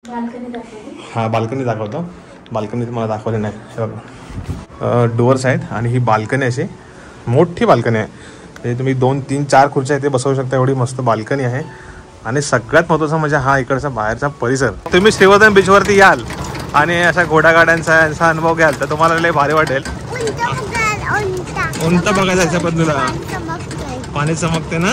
हां बाल्कनी दाखवतो. बाल्कनी तुम्हाला दाखवली नाही. हे बघा डोअर्स आहेत आणि ही बाल्कनी अशी मोठी बाल्कनी आहे. म्हणजे तुम्ही 2, 3, 4 खुर्च्या इथे बसवू शकता. एवढी मस्त बाल्कनी आहे. आणि सगळ्यात महत्त्वाचं म्हणजे हा इकडचा बाहेरचा परिसर. तुम्ही श्रीवर्धन बीचवरती याल आणि अशा घोडागाड्यांचा यांचा अनुभव घ्याल तर तुम्हाला लय भारी वाटेल. उंट बघायचं याच्या बदलूला पाणी चमकते ना.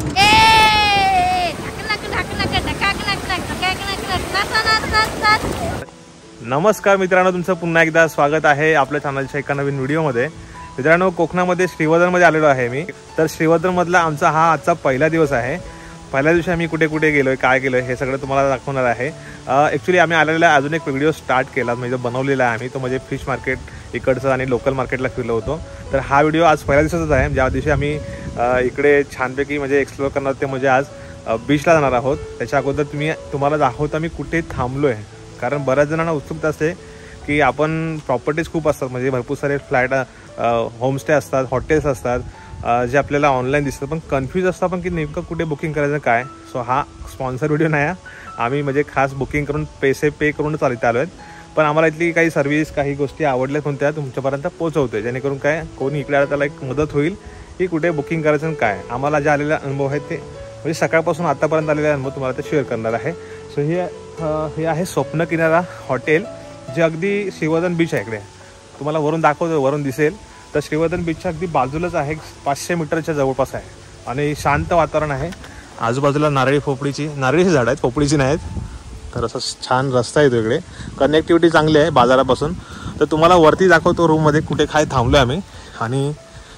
नमस्कार मित्रांनो, तुमचं पुन्हा एकदा स्वागत आहे आपल्या चॅनलच्या एका नवीन व्हिडिओमध्ये. मित्रांनो, कोकणामध्ये श्रीवर्धनमध्ये आलेलो आहे मी. तर श्रीवर्धनमधला आमचा हा आजचा पहिला दिवस आहे. पहिल्या दिवशी आम्ही कुठे कुठे गेलो आहे, काय केलं हे सगळं तुम्हाला दाखवणार आहे. ॲक्च्युली आम्ही आलेला अजून एक व्हिडिओ स्टार्ट केला, म्हणजे बनवलेला आहे आम्ही. तो म्हणजे फिश मार्केट इकडचं आणि लोकल मार्केटला फिरलो होतो. तर हा व्हिडिओ आज पहिल्या दिवसाचाच आहे, ज्या दिवशी आम्ही इकडे छानपैकी म्हणजे एक्सप्लोअर करणार. ते म्हणजे आज बीचला जाणार आहोत. त्याच्या अगोदर तुम्हाला दाखवतो आम्ही कुठे थांबलो आहे. कारण बऱ्याच जणांना उत्सुकता असते की आपण प्रॉपर्टीज खूप असतात, म्हणजे भरपूर सारे फ्लॅट, होमस्टे असतात, हॉटेल्स असतात, जे आपल्याला ऑनलाईन दिसतं, पण कन्फ्यूज असतं आपण की नेमकं कुठे बुकिंग करायचं काय. सो हा स्पॉन्सर व्हिडिओ नाही. आम्ही म्हणजे खास बुकिंग करून पैसे पे करूनच आलो आहेत. पण आम्हाला इथली काही सर्व्हिस, काही गोष्टी आवडल्या कोणत्या तुमच्यापर्यंत पोहोचवतोय, जेणेकरून काय कोणी इकडे आलं त्याला एक मदत होईल की कुठे बुकिंग करायचं काय. आम्हाला जे आलेले अनुभव आहेत ते म्हणजे सकाळपासून आतापर्यंत आलेले अनुभव तुम्हाला ते शेअर करणार आहे. सो हे आहे स्वप्न किनारा हॉटेल, जे अगदी श्रीवर्धन बीच आहे. इकडे तुम्हाला वरून दाखवतो, वरून दिसेल. तर श्रीवर्धन बीचच्या अगदी बाजूलाच आहे, 500 मीटरच्या जवळपास आहे आणि शांत वातावरण आहे. आजूबाजूला नारळीची झाडं आहेत, पोपळीची नाहीत. तर असं छान रस्ता येतो इकडे, कनेक्टिव्हिटी चांगली आहे बाजारापासून. तर तुम्हाला वरती दाखवतो रूममध्ये कुठे काय थांबलो आहे आम्ही. आणि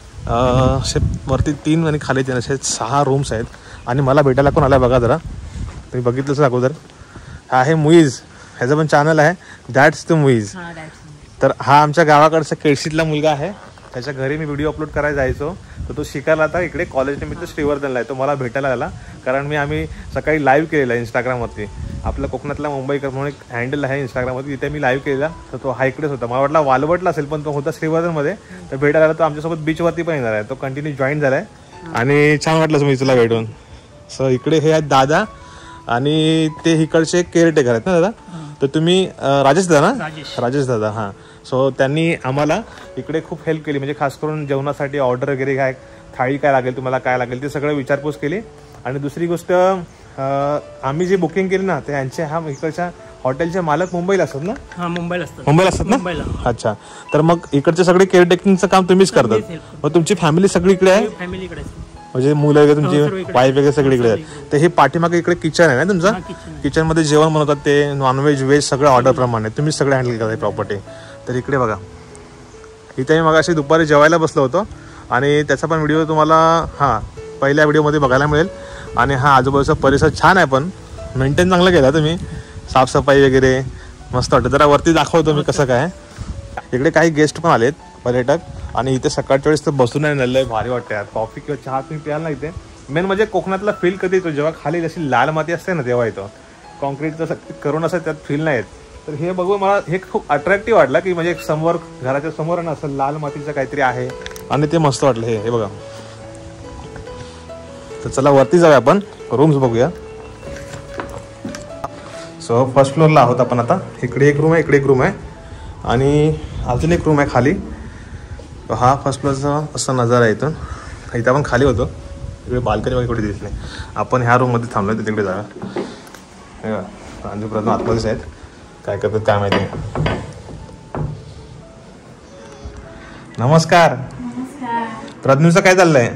असे वरती 3 आणि खाली 3 असे 6 रूम्स आहेत. आणि मला भेटायला कोण आला बघा जरा, तुम्ही बघितलंच अगोदर. हा आहे मुईज, ह्याचं पण चॅनल आहे, दॅट्स द मुईज. तर हा आमच्या गावाकडचा केळशीतला मुलगा आहे. त्याच्या घरी मी व्हिडिओ अपलोड करायला जायचो, तर तो शिकायला आता इकडे कॉलेज निमित्त श्रीवर्धनला आहे. तो मला भेटायला आला, कारण आम्ही सकाळी लाईव्ह केलेला आहे इंस्टाग्रामवरती. आपलं कोकणातला मुंबईकर म्हणून एक हँडल आहे इंस्टाग्रामवरती, तिथे मी लाईव्ह केलेला. तर तो हा इकडेच होता. मला वाटला वालवटला असेल, पण तो होता श्रीवर्धनमध्ये. तर भेटायला आला. तो आमच्यासोबत बीचवरती पण येणार आहे. तो कंटिन्यू जॉईन झाला आहे आणि छान वाटलं मी तुला भेटून. सो इकडे हे आहेत दादा आणि ते इकडचे केअरटेकर आहेत ना दादा. तर तुम्ही राजेश दादा ना? राजेश दादा. हां. सो त्यांनी आम्हाला इकडे खूप हेल्प केली, म्हणजे खास करून जेवणासाठी ऑर्डर वगैरे काय, थाळी काय लागेल, तुम्हाला काय लागेल, ते सगळं विचारपूस केली. आणि दुसरी गोष्ट, आम्ही जे बुकिंग केली ना, ते यांचे इकडच्या हॉटेलचे मालक मुंबईला असतात ना? हां, मुंबईला असतात ना. अच्छा. तर मग इकडचे सगळे केअरटेकिंगचं काम तुम्हीच करतात. मग तुमची फॅमिली सगळी इकडे आहे? फॅमिली इकडे, म्हणजे मुलं वगैरे तुमची वाईफ वगैरे सगळी इकडे आहेत. तर हे पाठीमागे इकडे किचन आहे ना तुमचं? किचनमध्ये जेवण बनवतात ते, नॉनव्हेज व्हेज सगळं ऑर्डर प्रमाणे तुम्ही सगळं हँडल करताय प्रॉपर्टी. तर इकडे बघा, इथे मी मगाशी दुपारी जेवायला बसलो होतो आणि त्याचा पण व्हिडिओ तुम्हाला पहिल्या व्हिडिओमध्ये बघायला मिळेल. आणि हा आजूबाजूचा परिसर छान आहे, पण मेंटेन चांगलं केला तुम्ही, साफसफाई वगैरे मस्त वाटतं. जरा वरती दाखवतो मी कसं काय. इकडे काही गेस्ट पण आलेत, पर्यटक. आणि इथे सकाळच्या वेळेस तर बसून नाही भारी वाटतं यार. कॉफी किंवा चहा तुम्ही प्याल ना इथे. मेन म्हणजे कोकणातला फील कधी येतो, जेव्हा खाली जशी लाल माती असते ना तेव्हा येतो. कॉन्क्रीटचं करून असं त्यात फील नाही येत. तर हे बघून मला हे खूप अट्रॅक्टिव्ह वाटलं की म्हणजे समोर, घराच्या समोर ना असं लाल मातीचं काहीतरी आहे आणि ते मस्त वाटलं. हे बघा. तर चला वरती जाऊया आपण, रूम्स बघूया. सो फर्स्ट फ्लोअरला आहोत आपण आता. इकडे एक रूम आहे, इकडे एक रूम आहे आणि अजून एक रूम आहे खाली. हा फर्स्ट फ्लोअरचा असा नजारा आहे इथून. इथं आपण खाली होतो, इकडे बाल्कनी वगैरे कुठे दिसली. आपण ह्या रूममध्ये थांबलो आहे, तिकडे जागा. प्रांजू प्रथम आतमध्येच आहेत, काय करतात काय माहिती. नमस्कार. प्रज्ञूचं काय चाललंय?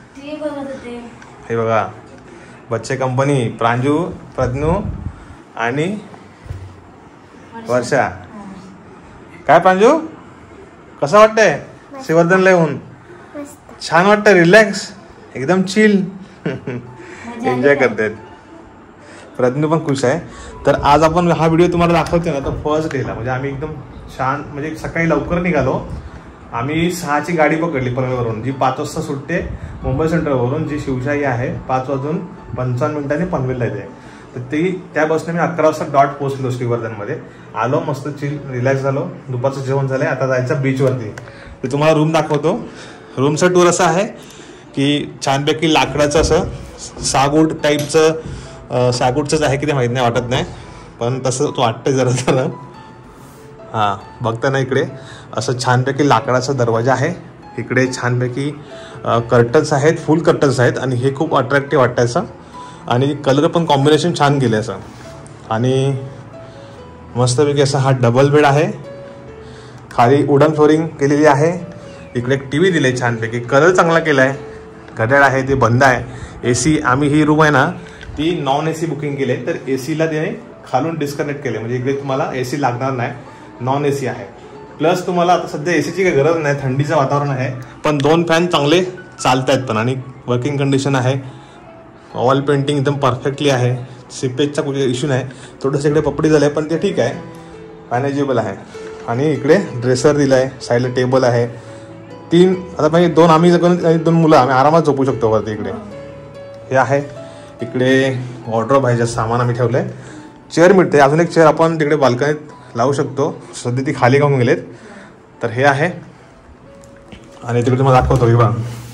हे बघा, बच्चे कंपनी, प्रांजू, प्रज्ञू आणि वर्षा. काय प्रांजू, कसं वाटतंय श्रीवर्धनला येऊन? छान वाटतं, रिलॅक्स, एकदम चिल, एन्जॉय करतायत. प्रज्ञू पण खुश आहे. तर आज आपण हा व्हिडिओ तुम्हाला दाखवतो ना, तर फर्स्ट डेला म्हणजे आम्ही एकदम छान, म्हणजे सकाळी लवकर निघालो. आम्ही 6ची गाडी पकडली पनवेलवरून, जी 5 वाजता सुटते मुंबई सेंट्रलवरून, जी शिवशाही आहे. 5:55 पनवेलला येते. तर त्या बसने मी 11 वाजता डॉट पोहोचलो श्रीवर्धनमध्ये. आलो, मस्त चिल रिलॅक्स झालो, दुपारचं जेवण झालंय. आता जायचं बीचवरती. तर तुम्हाला रूम दाखवतो. रूमचा टूर असा आहे की छानपैकी लाकडाचं असं सागूड टाईपचं, सागूडचंच आहे की ते माहीत नाही, वाटत नाही, पण तसं तो वाटतंय जरा जरा. हां, बघता ना इकडे असं छानपैकी लाकडाचा दरवाजा आहे. इकडे छानपैकी कर्टन्स आहेत, फुल कर्टन्स आहेत आणि हे खूप अट्रॅक्टिव्ह वाटायचं आणि कलर पण कॉम्बिनेशन छान केलं असं. आणि मस्तपैकी असा हा डबल बेड आहे. खाली वुडन फ्लोरिंग केलेली आहे. इकडे एक टी व्ही दिले छानपैकी, कलर चांगला केला आहे. घड्याळ आहे ते बंद आहे. AC आम्ही ही रूम आहे ना ती नॉन AC बुकिंग केली आहे, तर ACला त्याने खालून डिस्कनेक्ट केले म्हणजे इकडे तुम्हाला AC लागणार नाही, नॉन AC आहे. प्लस तुम्हाला आता सध्या ACची काही गरज नाही, थंडीचं वातावरण आहे, पण 2 फॅन चांगले चालत आहेत पण आणि वर्किंग कंडिशन आहे. वॉल पेंटिंग एकदम परफेक्टली आहे. सिपेजचा कुठे इश्यू नाही. थोडंसं इकडे पपडी झालं आहे पण ते ठीक आहे, मॅनेजेबल आहे. आणि इकडे ड्रेसर दिला आहे, साईडला टेबल आहे. 3 आता पाहिजे 2 आम्ही आणि 2 मुलं आम्ही आरामात झोपू शकतो वरती. इकडे हे आहे. इकडे वॉर्डरोब आहे, ज्यात सामान आम्ही ठेवलं आहे. चेअर मिळते, अजून एक चेअर आपण तिकडे बाल्कनीत लावू शकतो. सध्या ती खाली घेऊन गेलेत. तर हे आहे. आणि तिकडे तुम्हाला दाखवतो की बघा,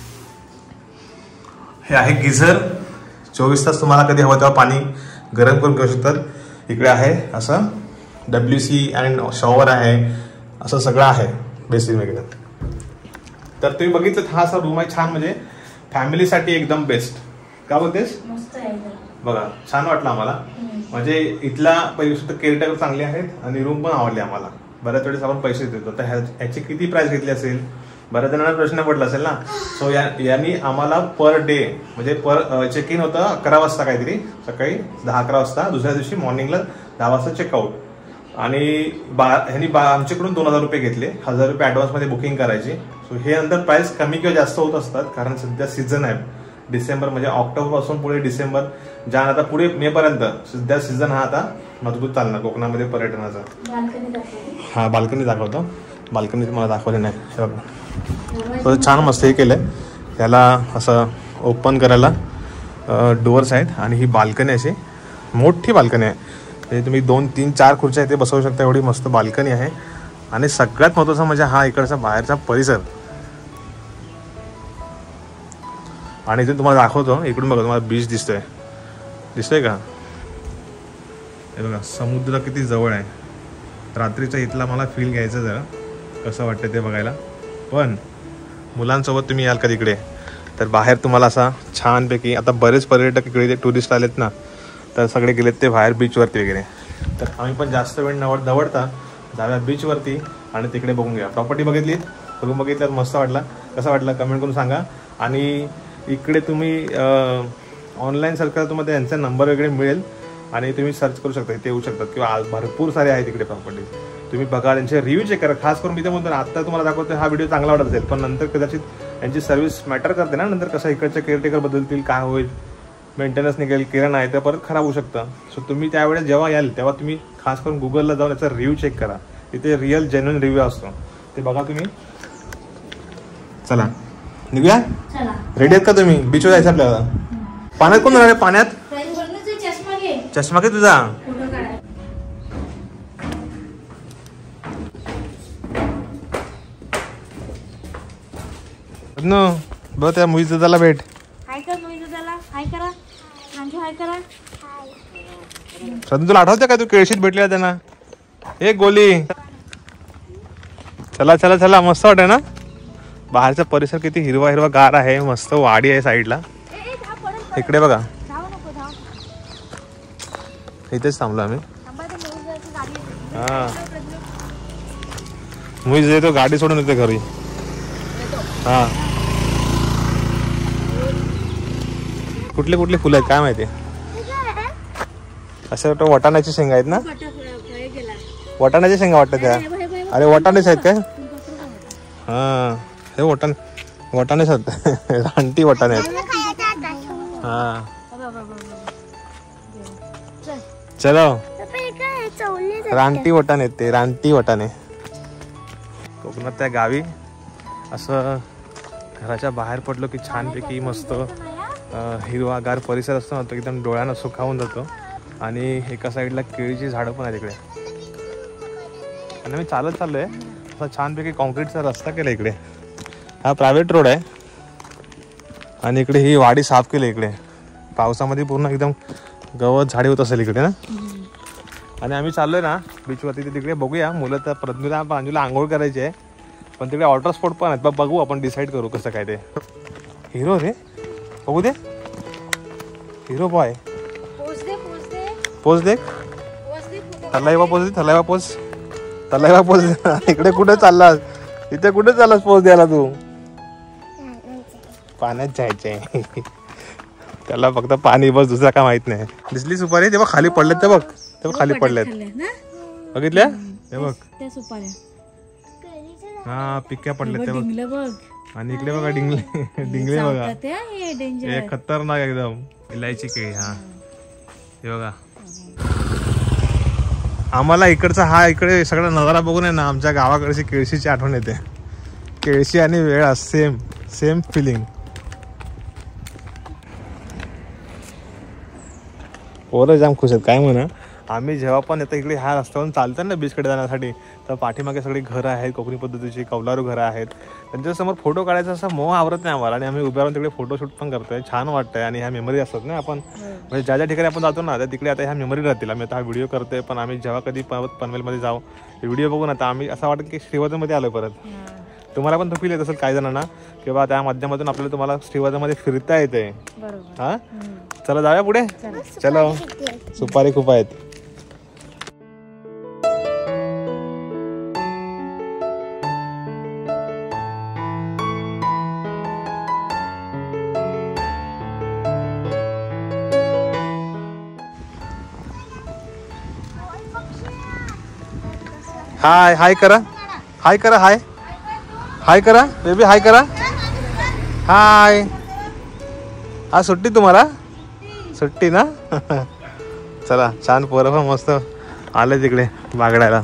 हे आहे गिझर. 24 तास तुम्हाला कधी हवं तेव्हा पाणी गरम करून घेऊ शकतात. इकडे आहे असं WC अँड शॉवर आहे, असं सगळं आहे बेसिन वगैरे. तर तुम्ही बघितलं हा असा रूम आहे छान, म्हणजे फॅमिलीसाठी एकदम बेस्ट. का बोलतेस? बघा छान वाटलं आम्हाला. म्हणजे इथला पहिली केअरटेकर चांगले आहेत आणि रूम पण आवडले आम्हाला. बऱ्याच वेळेस आपण पैसे देतो, तर ह्याची किती प्राइस घेतली असेल बऱ्याच जणांना प्रश्न पडला असेल ना. सो यांनी आम्हाला पर डे म्हणजे पर चेक इन होतं 11 वाजता काहीतरी, सकाळी 10-11 वाजता, दुसऱ्या दिवशी मॉर्निंगला 10 वाजता चेकआउट. आणि ह्यांनी आमच्याकडून 2000 रुपये घेतले, 1000 रुपये ॲडव्हान्समध्ये बुकिंग करायची. सो हे नंतर प्राइस कमी किंवा जास्त होत असतात, कारण सध्या सीझन आहे. डिसेंबर म्हणजे ऑक्टोबर पासून पुढे डिसेंबर, जान आता पुढे मे पर्यंत सध्या सीझन हा आता मजबूत चालणार कोकणामध्ये पर्यटनाचा. हा बाल्कनी दाखवतो. बाल्कनी तुम्हाला दाखवली नाही, हे बघा छान मस्त हे केलंय. याला असं ओपन करायला डोअर्स आहेत आणि ही बाल्कनी अशी मोठी बाल्कनी आहे. म्हणजे तुम्ही 2, 3, 4 खुर्च्या इथे बसवू शकता, एवढी मस्त बाल्कनी आहे. आणि सगळ्यात महत्त्वाचं म्हणजे हा इकडचा बाहेरचा परिसर. आणि इथे तुम्हाला दाखवतो, इकडून बघा तुम्हाला बीच दिसतोय का? हे बघा समुद्र किती जवळ आहे. रात्रीचा इथला मला फील घ्यायचं जरा कसं वाटतं ते बघायला. पण मुलांसोबत तुम्ही याल का तिकडे तर बाहेर तुम्हाला असा छानपैकी, आता बरेच पर्यटक इकडे टुरिस्ट आलेत ना, तर सगळे गेलेत ते बाहेर बीचवरती वगैरे. तर आम्ही पण जास्त वेळ दवडता जाऊया बीचवरती आणि तिकडे बघून घ्या. प्रॉपर्टी बघितली, रूम बघितल्यात, मस्त वाटला. कसं वाटलं कमेंट करून सांगा. आणि इकडे तुम्ही ऑनलाईन सर्च करा, तुम्हाला त्यांचा नंबर वगैरे मिळेल आणि तुम्ही सर्च करू शकता, इथे येऊ शकतात. किंवा भरपूर सारे आहेत इकडे प्रॉपर्टी, तुम्ही बघा, त्यांचे रिव्ह्यू चेक करा. खास करून मी ते म्हणतो ना, आत्ता तुम्हाला दाखवतो हा व्हिडिओ चांगला वाटत असेल, पण नंतर कदाचित यांची सर्व्हिस मॅटर करते ना. नंतर कसं इकडच्या केअरटेकर बदलतील, काय होईल, मेंटेनन्स निघेल, केलं नाही तर परत खराब होऊ शकतं. सो तुम्ही त्यावेळेस जेव्हा याल तेव्हा तुम्ही खास करून गुगलला जाऊन याचा रिव्ह्यू चेक करा. तिथे रिअल जेन्युइन रिव्ह्यू असतो, ते बघा तुम्ही. चला निघूया. रेडी आहेत का तुम्ही? बीचवर जायचं आपल्याला. पाण्यात कोण राहिले? पाण्यात चष्मा घे तुझा. बघ त्या मुईज दादाला भेट. तुला आठवतं का तू केळशीत भेटले त्यांना? एक गोली. चला चला चला, मस्त वाटत ना. बाहेरचा परिसर किती हिरवा हिरवा गार आहे, मस्त वाडी आहे साईडला. इकडे बघा, इथेच थांबलो आम्ही. हा मुईज येतो, गाडी सोडून येतो घरी. हा कुठले कुठले फुलं आहेत काय माहिती. असं वाटतं वाटाण्याची शेंगा आहेत ना, वाटाण्याच्या शेंगा वाटतं त्या. अरे वाटाणेच आहेत काय? हा हे वाटाणेच आहेत. रानटी वाटाणे आहेत. हा चलो, रानटी वाटाणे आहेत ते, रानटी वाटाणे. कोकणात त्या गावी असं घराच्या बाहेर पडलो की छानपैकी मस्त हिरवागार परिसर असतो ना, तो एकदम डोळ्यांना सुखावून जातो. आणि एका साईडला केळीची झाडं पण आहेत इकडे. आणि मी चालत चाललोय, असा छानपैकी कॉन्क्रीटचा रस्ता केला इकडे. हा प्रायव्हेट रोड आहे आणि इकडे ही वाडी साफ केली. इकडे पावसामध्ये पूर्ण एकदम गवत झाडी होत असेल इकडे ना. आणि आम्ही चाललोय ना बीचवरती, तिकडे बघूया. मुलं तर प्रज्ञूला प्रांजूला आंघोळ करायची आहे, पण तिकडे वॉटर स्पोर्ट पण आहेत. बघू, आपण डिसाईड करू कसं काय ते. हिरो रे, बघू दे. हिरो बॉय, पोज दे. थलाईवा पोज दे, थलाईवा पोज, थलाईवा पोज. इकडे कुठे चाललास? इथे कुठे चाललास पोज द्यायला तू? पाण्यात जायचंय त्याला, फक्त पाणी बस, दुसरा काय माहित नाही. दिसली सुपारी? तेव्हा खाली पडलेत ते बघ, तेव्हा खाली पडलेत, बघितल्या? हे बघ हा, पिक्या पडलेत ते बघ. आणि इकडे बघा डिंगले, डिंगले बघा, हे खतरनाक एकदम. इलायची केळी, हा हे बघा. आम्हाला इकडचा हा इकडे सगळा नजारा बघून आहे ना, आमच्या गावाकडची केळशीची आठवण येते. केळशी आणि वेळा सेम सेम फिलिंग. पोरं जाम खुश आहेत काय म्हणा. आम्ही जेव्हा पण येतो इकडे ह्या रस्त्यावरून चालतात ना बीचकडे जाण्यासाठी, तर पाठीमागे सगळी घरं आहेत, कोकणी पद्धतीची कौलारू घरं आहेत. त्यांच्यासमोर फोटो काढायचा असा मोह आवरत नाही आम्हाला, आणि आम्ही उभ्या राहून तिकडे फोटोशूट पण करतोय. छान वाटतंय. आणि ह्या मेमरी असतात ना, आपण म्हणजे ज्या ज्या ठिकाणी आपण जातो ना, त्या तिकडे आता ह्या मेमरी राहतील. आम्ही आता हा व्हिडिओ करतोय, पण आम्ही जेव्हा कधी पनवेलमध्ये जाऊ, व्हिडिओ बघून आता आम्ही असं वाटतं की श्रीवर्धनमध्ये आलो परत. तुम्हाला पण तो फील येत असेल काही जणांना, किंवा त्या माध्यमातून आपल्याला तुम्हाला श्रीवर्धनमध्ये फिरता येते. हा, चला जाऊया पुढे. चलो, सुपारी खूप आहेत. हाय हाय करा, हाय करा, हाय हाय करा बेबी, हाय करा, हाय. आज सुट्टी तुम्हाला? सुट्टी ना चला, छान पोरं पण मस्त आले तिकडे बागडायला.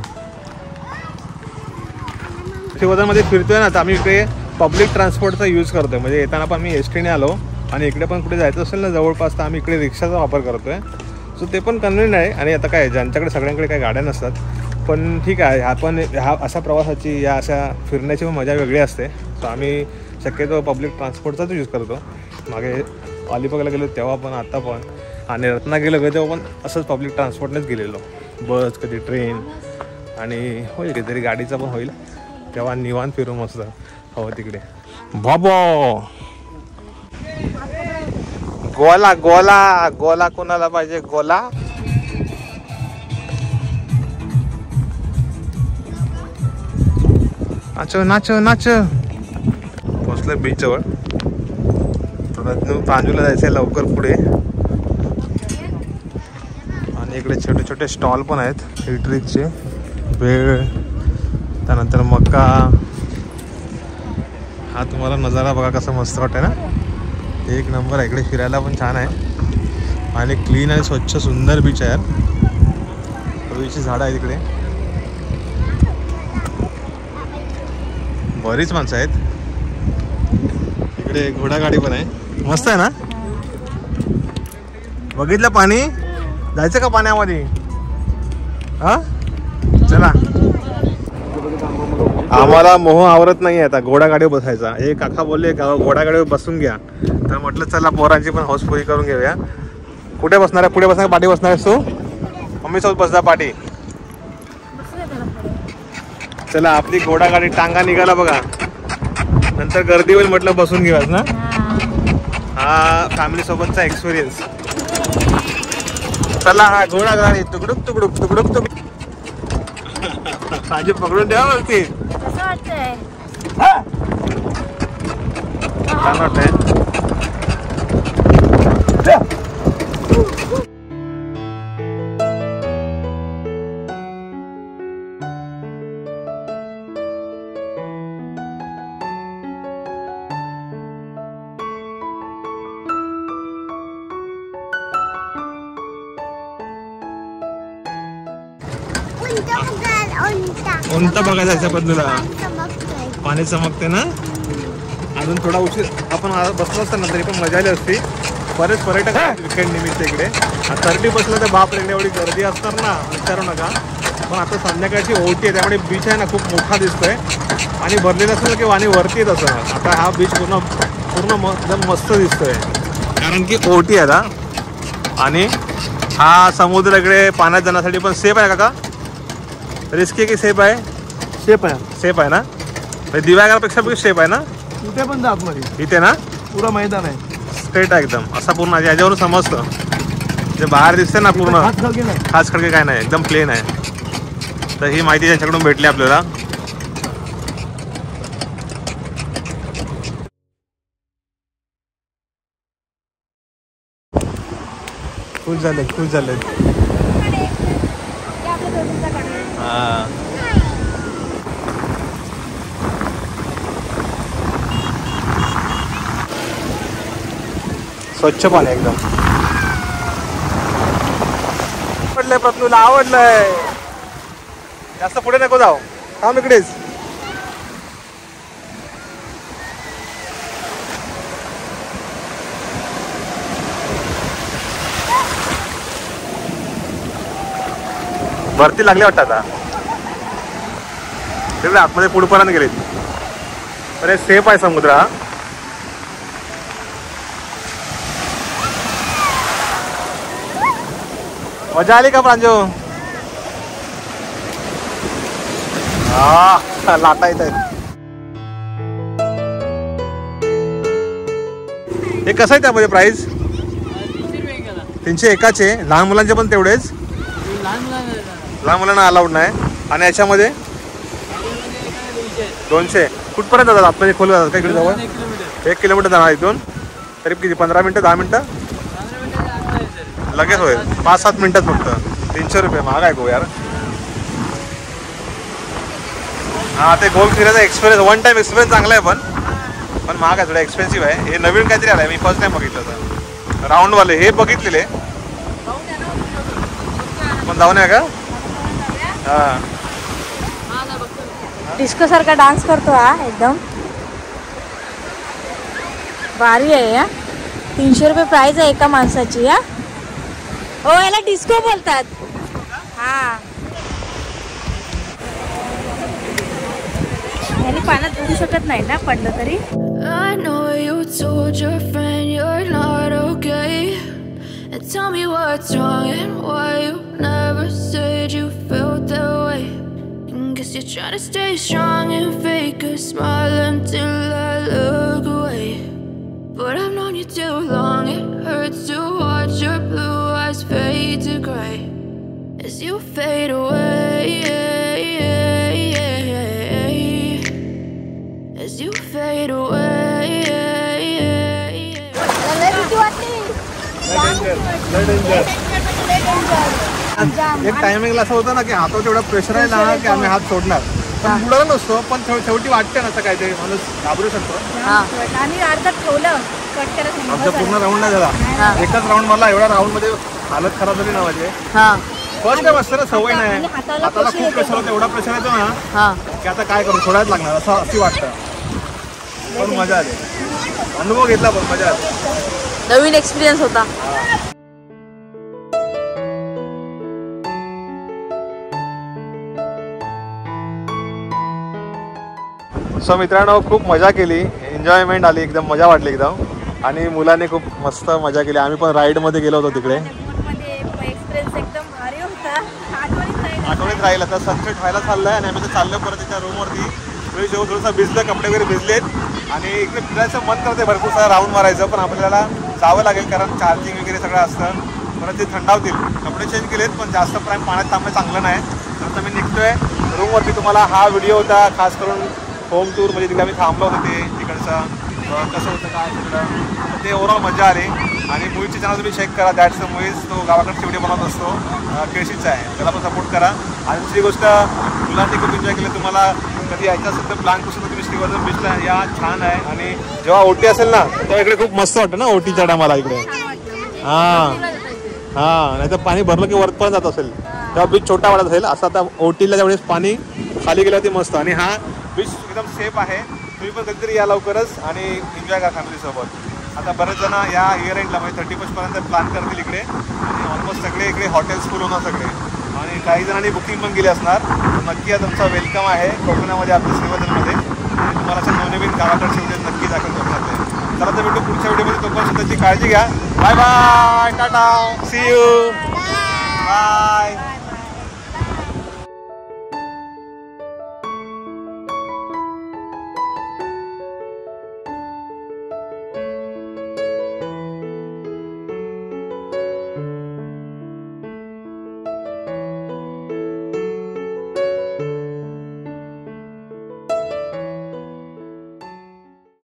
श्रीवर्धनमध्ये फिरतोय ना, तर आम्ही इकडे पब्लिक ट्रान्सपोर्टचा यूज करतोय. म्हणजे येताना पण मी एस टीने आलो, आणि इकडे पण कुठे जायचं असेल ना जवळपास, तर आम्ही इकडे रिक्षाचा वापर करतोय. सो ते पण कन्व्हिनियंट आहे. आणि आता काय, ज्यांच्याकडे सगळ्यांकडे काही गाड्या नसतात, पण ठीक आहे, ह्या अशा प्रवासाची, या अशा फिरण्याची पण मजा वेगळी असते. सो आम्ही शक्यतो पब्लिक ट्रान्सपोर्टचाच यूज करतो. मागे अलिबागला गेलो तेव्हा पण, आता पण, आणि रत्नागिरीला गेलो तेव्हा पण असंच पब्लिक ट्रान्सपोर्टनेच गेलेलो. बस, कधी ट्रेन, आणि होईल कधीतरी गाडीचा पण होईल. तेव्हा निवांत फिरू मस्त हो तिकडे. बाबो, गोला गोला गोला कोणाला पाहिजे? गोला. नाच नाच नाच. पोचलं बीच जवळ. प्रांजूला जायचंय लवकर पुढे. आणि इकडे छोटे छोटे स्टॉल पण आहेत इलेक्ट्रिकचे. भेळ, त्यानंतर मका. हा तुम्हाला नजारा बघा कसा मस्त वाटतंय ना, एक नंबर आहे. इकडे फिरायला पण छान आहे, आणि क्लीन आणि स्वच्छ सुंदर बीच आहे यार. कवीची झाडं आहेत इकडे, बरीच माणसं आहेत. इकडे घोडागाडी पण आहे, मस्त आहे ना. बघितलं पाणी? जायचं का पाण्यामध्ये? हा चला. आम्हाला मोह आवरत नाही आता घोडागाडीवर बसायचा. हे काका बोलले घोडागाडीवर बसून घ्या, तर म्हटलं चला पोरांची पण हौस पुरी करून घेऊया. कुठे बसणार आहे? पुढे बसणार, पाठी बसणार आहेस तू? मम्मी सोबत बसता पाठी. चला, आपली घोडागाडी टांगा निघाला बघा. नंतर गर्दी होईल म्हटलं बसून घेऊयाच ना. हा फॅमिली सोबतचा एक्सपिरियन्स. चला, हा घोडागाडी तुकडुक तुकडुक तुकडुक तुकडुक. माझी पकडून द्या वरती. छान वाटतंय. कोणता बघायचा याच्या बाजूला? पाणी चमकते ना. अजून थोडा उशीर आपण बसलो असता ना तरी पण मजा आली असती. बरेच पर्यटक आहेत विकेंड निमित्त इकडे. 30 बसलं तर बाप रे एवढी गर्दी असणार ना, विचारू नका. पण आता संध्याकाळची ओटी आहे, त्यामुळे बीच आहे ना खूप मोठा दिसतोय, आणि भरलेलं असेल की वाणी वरती येत असं. आता हा बीच पूर्ण मस्त दिसतोय, कारण की ओटी आहे ना. आणि हा समुद्र इकडे पाण्यात जाण्यासाठी पण सेफ आहे काका? रिस्की की सेफ आहे? सेफ आहे. सेफ आहे ना? दिव्यागरापेक्षा पण सेफ आहे ना? इथे पण जात मध्ये इथे ना पुरा मैदान आहे, स्ट्रेट आहे एकदम. असा पूर्ण याच्यावरून समजतं जे बाहेर दिसते ना पूर्ण खास खडके काय नाही, एकदम प्लेन आहे. तर ही माहिती त्यांच्याकडून भेटली आपल्याला. खुश झाले, खुश झाले. हा स्वच्छ पाणी एकदम. आवडलंय प्रत्नूला, आवडलंय. जास्त पुढे नको जाऊ, थांब इकडेच. भरती लागली वाटतं आता. तिकडे आतमध्ये पुढपर्यंत गेले. अरे सेफ आहे समुद्र हा. मजा आली का प्रांजो? हा लाटा येत आहेत. हे कसं आहे त्यामध्ये प्राइस? 300 एकाचे. लहान मुलांचे पण तेवढेच? लहान मुलांना अलाउड नाही. आणि याच्यामध्ये 200. कुठपर्यंत जातात? आतमध्ये खोल जातात का इकडे जवळ? 1 किलोमीटर जाणार इथून. तरी किती 15 मिनटं 10 मिनटं लगेच होईल. 5-7 मिनिटात फक्त. 300 रुपये महाग आहे गो यार. हा ते गोल फिरायचा एक्सपिरियन्स, वन टाइम एक्सपिरियन्स चांगला आहे पण महाग आहे, थोडं एक्सपेन्सिव्ह आहे. हे नवीन काहीतरी आलं आहे, मी फर्स्ट टाइम बघितलं होतं. राऊंडवाले हे बघितलेले पण जाऊन आहे का? हा डिस्को सारखा डान्स करतो हा एकदम भारी आहे. या 300 रुपये प्राइस आहे एका माणसाची. या हो याला डिस्को बोलतात. हा याने पाण्यात बुडू शकत नाही ना पडलं तरी. I know you told your friend you're not okay, and tell me what's wrong and why you never said you felt that way. Guess you're trying to stay strong and fake a smile until I look away. But I've known you too long, it hurts to watch your blue eyes fade to grey as you fade away, as you fade away. एक टायमिंगला असं होतं ना की हातावर तेवढा pressure आहे ना की आम्ही हात सोडणार, पण बुडाला नसतो. पण शेवटी वाटते ना काय ते माणूस घाबरू शकतो. आणि अर्धा ठेवलं कट करत नाही. आमचा पूर्ण राऊंड नाही झाला, एकच राऊंड मला. एवढ्या राऊंड मध्ये हालत खराब झाली ना माझी. फर्स्ट टाइम असतं ना, सवय नाही. हाताला खूप प्रेशर होतं, एवढा प्रेशर येतो ना की आता काय करू, सोडायच लागणार असं अशी वाटतं. पण मजा आली, अनुभव घेतला, पण मजा आली. नवीन एक्सपिरियन्स होता. सो मित्रांनो खूप मजा केली, एन्जॉयमेंट आली, एकदम मजा वाटली एकदम. आणि मुलांनी खूप मस्त मजा केली. आम्ही पण राईडमध्ये गेलो होतो तिकडे. एक्सपिरियन्स एकदम भारी होता. आठवणीत राहील. आता सनसेट व्हायला चाललाय आणि आम्ही तर चाललो परत त्याच्या रूमवरती. फ्रेश होऊन थोडंसं भिजलं, कपडे वगैरे भिजलेत आणि इकडे फिरायचं मन करते, भरपूर सारा राऊंड मारायचं. पण आपल्याला जावं लागेल कारण चार्जिंग वगैरे सगळं असतं. परत ते थंडावतील. कपडे चेंज केलेत पण जास्त टाइम पाण्यात थांबणं चांगलं नाही. तर आता मी निघतोय रूमवरती. तुम्हाला हा व्हिडिओ होता खास करून होम टूर, म्हणजे तिकडे आम्ही थांबलो होतो ते तिकडचं कसं होतं काय तिकडं, ते ओव्हरऑल मजा आली. आणि मुळीची चॅनल तुम्ही चेक करा, दॅट्स द मुळीज. तो गावाकडचे व्हिडिओ बनवत असतो, केळशीचा आहे, त्याला पण सपोर्ट करा. आणि दुसरी गोष्ट, मुलांनी खूप एन्जॉय केलं. तुम्हाला कधी यायचं असेल तर प्लॅन करून तुम्ही श्रीवर्धन बीचला या, छान आहे. आणि जेव्हा ओटी असेल ना तेव्हा इकडे खूप मस्त वाटतं ना ओटीच्या टायमाला इकडे. हां हां, नाही तर पाणी भरलं की वरपर्यंत जात असेल तेव्हा बीच छोटा वाटत असेल. असं आता ओटीला त्यावेळेस पाणी खाली गेलं ते मस्त. आणि हा बीच एकदम सेफ आहे. तुम्ही पण कधीतरी या लवकरच आणि एन्जॉय करा फॅमिलीसोबत. आता बरेच जण या इयर एंडला म्हणजे 31st प्लॅन करतील इकडे. आणि ऑलमोस्ट सगळे इकडे हॉटेल्स फुल होणार सगळे. आणि काही जणांनी बुकिंग पण केली असणार. नक्की तुमचं वेलकम आहे कोकणामध्ये, आपल्या श्रीवर्धनमध्ये. आणि तुम्हाला असं नवनवीन गावाकडचे व्हिडिओ नक्की दाखल कोकणातले. चला तर भेटू पुढच्या व्हिडिओमध्ये. तोपर्यंत स्वतःची काळजी घ्या. Bye bye, tata, see you. Bye.